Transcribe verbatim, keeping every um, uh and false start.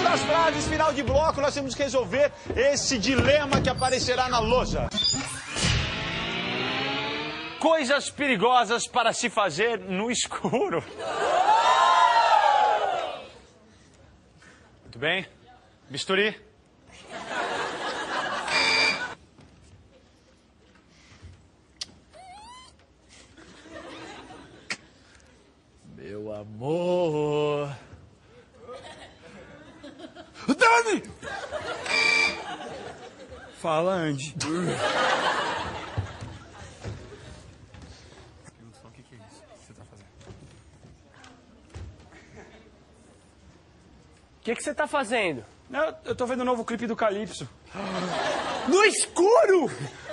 das frases, final de bloco, nós temos que resolver esse dilema que aparecerá na lousa. Coisas perigosas para se fazer no escuro. Muito bem. Bisturi. Meu amor. Dani! Fala, Andy. O que, que é isso que você tá fazendo? O que, que você tá fazendo? Eu, eu tô vendo o novo clipe do Calypso. No escuro!